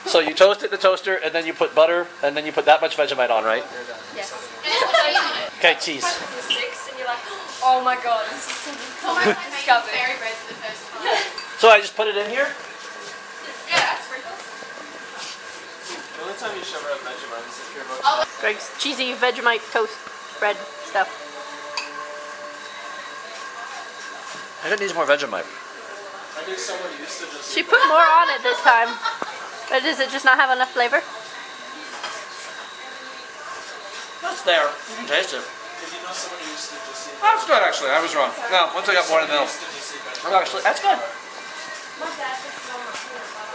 So you toast it in the toaster, and then you put butter, and then you put that much Vegemite on, right? Yes. Okay, cheese. And you're like, oh my god, this is so discovered. So I just put it in here? Yeah, sprinkles. The only time you shove it up Vegemite is if you're about to... Greg's cheesy Vegemite toast bread stuff. I think it needs more Vegemite. I knew someone used to just... She put more on it this time. But does it just not have enough flavor? That's there. You can taste it. Did you know someone used to just see... That's good, actually. I was wrong. No, once I got more in the middle. Actually, that's good. My dad puts it on my peanut butter.